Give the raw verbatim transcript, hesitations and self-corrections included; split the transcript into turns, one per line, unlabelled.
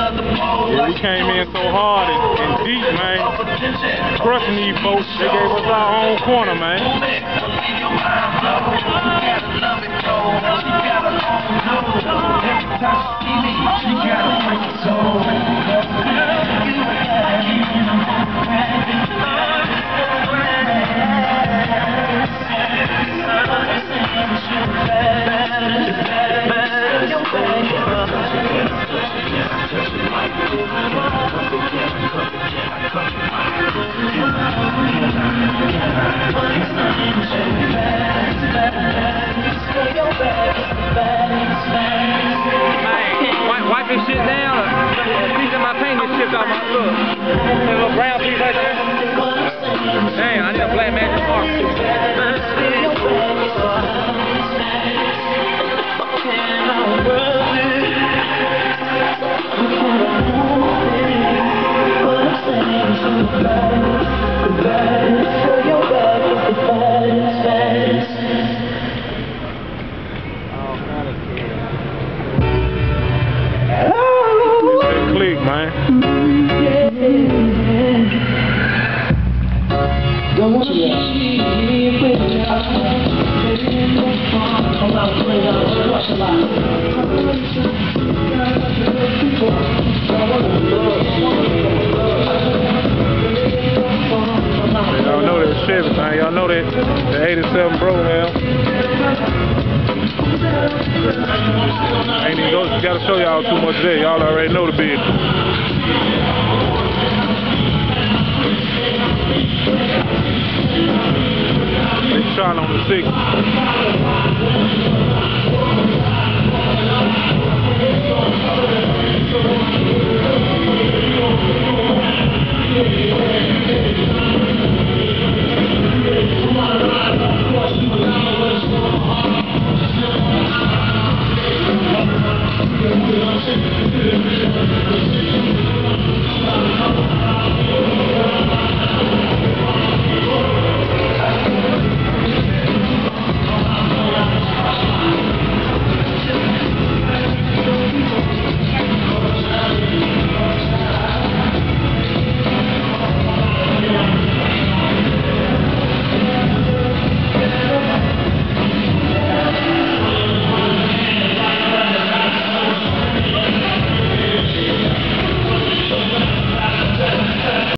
Yeah, we came in so hard and, and deep, man. Crushing these folks. They gave us our own corner, man.
Wipe, wipe this shit down. A piece of my paint just chipped off my look. That little brown piece right there. Damn, I need a black magic mark.
Click, man.
Don't you?
Y'all know that Civic, man. Y'all know that the eighty-seven Bro, man. Ain't even go, gotta show y'all too much there. Y'all already know the business. They shot on the six.